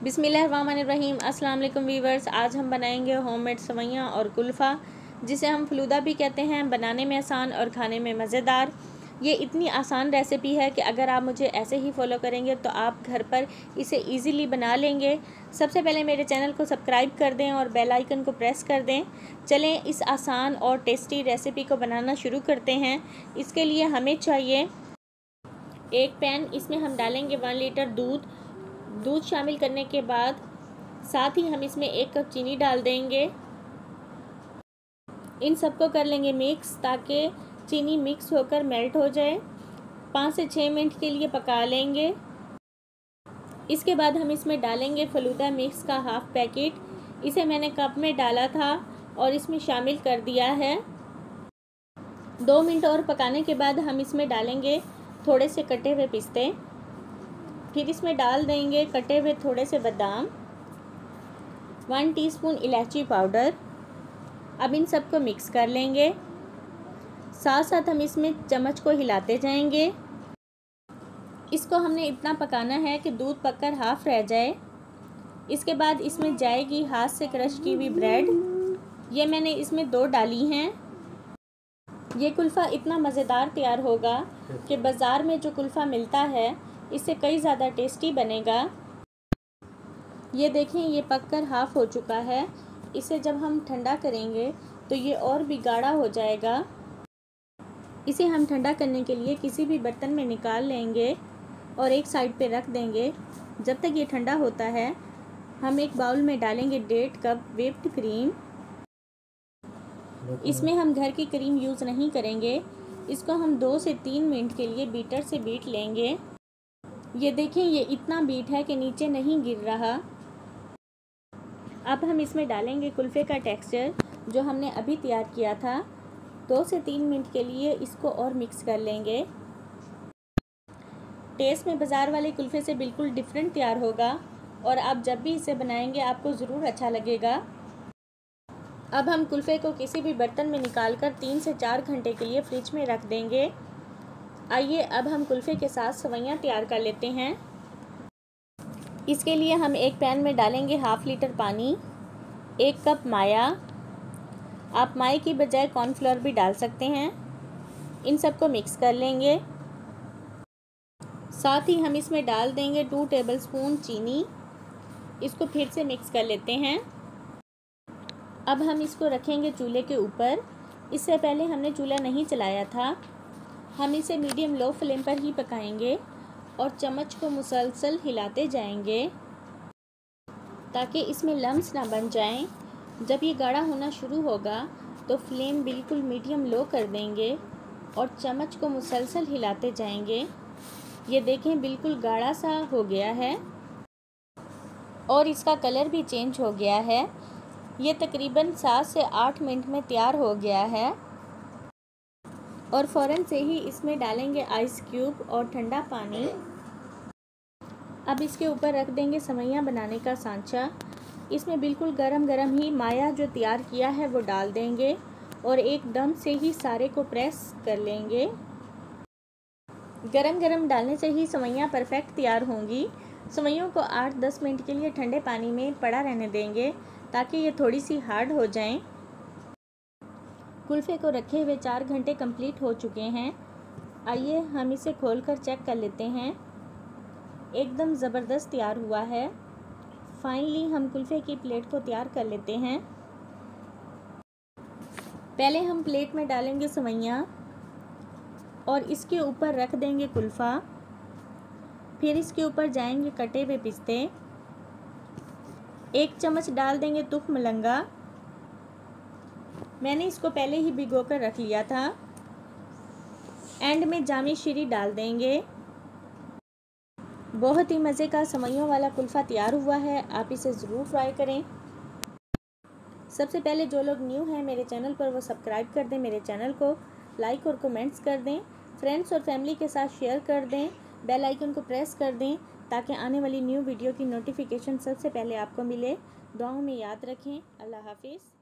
बिस्मिल्लाहिर्रहमानिर्रहीम। अस्सलाम वालेकुम वीवर्स। आज हम बनाएंगे होममेड सवैयाँ और कुल्फ़ा, जिसे हम फ़लूदा भी कहते हैं। बनाने में आसान और खाने में मज़ेदार। ये इतनी आसान रेसिपी है कि अगर आप मुझे ऐसे ही फॉलो करेंगे तो आप घर पर इसे इजीली बना लेंगे। सबसे पहले मेरे चैनल को सब्सक्राइब कर दें और बेल आइकन को प्रेस कर दें। चलें इस आसान और टेस्टी रेसिपी को बनाना शुरू करते हैं। इसके लिए हमें चाहिए एक पैन, इसमें हम डालेंगे 1 लीटर दूध शामिल करने के बाद साथ ही हम इसमें 1 कप चीनी डाल देंगे। इन सबको कर लेंगे मिक्स ताकि चीनी मिक्स होकर मेल्ट हो जाए। 5 से 6 मिनट के लिए पका लेंगे। इसके बाद हम इसमें डालेंगे फ़लूदा मिक्स का हाफ़ पैकेट। इसे मैंने कप में डाला था और इसमें शामिल कर दिया है। 2 मिनट और पकाने के बाद हम इसमें डालेंगे थोड़े से कटे हुए पिस्ते। फिर इसमें डाल देंगे कटे हुए थोड़े से बादाम, 1 टीस्पून इलायची पाउडर। अब इन सबको मिक्स कर लेंगे। साथ साथ हम इसमें चम्मच को हिलाते जाएंगे। इसको हमने इतना पकाना है कि दूध पककर हाफ़ रह जाए। इसके बाद इसमें जाएगी हाथ से क्रश की हुई ब्रेड। ये मैंने इसमें 2 डाली हैं। ये कुल्फ़ा इतना मज़ेदार तैयार होगा कि बाज़ार में जो कुल्फ़ा मिलता है इससे कई ज़्यादा टेस्टी बनेगा। ये देखें, ये पककर हाफ़ हो चुका है। इसे जब हम ठंडा करेंगे तो ये और भी गाढ़ा हो जाएगा। इसे हम ठंडा करने के लिए किसी भी बर्तन में निकाल लेंगे और एक साइड पे रख देंगे। जब तक ये ठंडा होता है हम एक बाउल में डालेंगे 1.5 कप व्हिप्ड क्रीम। इसमें हम घर की क्रीम यूज़ नहीं करेंगे। इसको हम 2 से 3 मिनट के लिए बीटर से बीट लेंगे। ये देखें, ये इतना बीट है कि नीचे नहीं गिर रहा। अब हम इसमें डालेंगे कुल्फ़े का टेक्सचर जो हमने अभी तैयार किया था। 2 से 3 मिनट के लिए इसको और मिक्स कर लेंगे। टेस्ट में बाज़ार वाले कुल्फ़े से बिल्कुल डिफरेंट तैयार होगा और आप जब भी इसे बनाएंगे आपको ज़रूर अच्छा लगेगा। अब हम कुल्फ़े को किसी भी बर्तन में निकाल कर 3 से 4 घंटे के लिए फ्रिज में रख देंगे। आइए अब हम कुल्फ़े के साथ सवैयाँ तैयार कर लेते हैं। इसके लिए हम एक पैन में डालेंगे हाफ़ लीटर पानी, 1 कप माया। आप माए की बजाय कॉर्नफ्लोर भी डाल सकते हैं। इन सबको मिक्स कर लेंगे। साथ ही हम इसमें डाल देंगे 2 टेबलस्पून चीनी। इसको फिर से मिक्स कर लेते हैं। अब हम इसको रखेंगे चूल्हे के ऊपर। इससे पहले हमने चूल्हा नहीं चलाया था। हम इसे मीडियम लो फ्लेम पर ही पकाएंगे और चम्मच को मुसलसल हिलाते जाएंगे ताकि इसमें लम्स ना बन जाएं। जब ये गाढ़ा होना शुरू होगा तो फ्लेम बिल्कुल मीडियम लो कर देंगे और चम्मच को मुसलसल हिलाते जाएंगे। ये देखें, बिल्कुल गाढ़ा सा हो गया है और इसका कलर भी चेंज हो गया है। ये तकरीबन 7 से 8 मिनट में तैयार हो गया है और फ़ौरन से ही इसमें डालेंगे आइस क्यूब और ठंडा पानी। अब इसके ऊपर रख देंगे सवैयाँ बनाने का सांचा। इसमें बिल्कुल गरम गरम ही माया जो तैयार किया है वो डाल देंगे और एकदम से ही सारे को प्रेस कर लेंगे। गरम गरम डालने से ही सवैयाँ परफेक्ट तैयार होंगी। सवैयों को 8-10 मिनट के लिए ठंडे पानी में पड़ा रहने देंगे ताकि ये थोड़ी सी हार्ड हो जाएं। कुल्फ़े को रखे हुए 4 घंटे कंप्लीट हो चुके हैं। आइए हम इसे खोलकर चेक कर लेते हैं। एकदम ज़बरदस्त तैयार हुआ है। फाइनली हम कुल्फ़े की प्लेट को तैयार कर लेते हैं। पहले हम प्लेट में डालेंगे सवैयाँ और इसके ऊपर रख देंगे कुल्फ़ा। फिर इसके ऊपर जाएंगे कटे हुए पिस्ते। 1 चम्मच डाल देंगे तुख मलंगा। मैंने इसको पहले ही भिगो कर रख लिया था। एंड में जामी शीरी डाल देंगे। बहुत ही मज़े का सवैयों वाला कुल्फ़ा तैयार हुआ है। आप इसे ज़रूर ट्राई करें। सबसे पहले जो लोग न्यू हैं मेरे चैनल पर वो सब्सक्राइब कर दें, मेरे चैनल को लाइक और कमेंट्स कर दें, फ्रेंड्स और फैमिली के साथ शेयर कर दें, बेल आइकन को प्रेस कर दें ताकि आने वाली न्यू वीडियो की नोटिफिकेशन सबसे पहले आपको मिले। दुआओं में याद रखें। अल्लाह हाफिज़।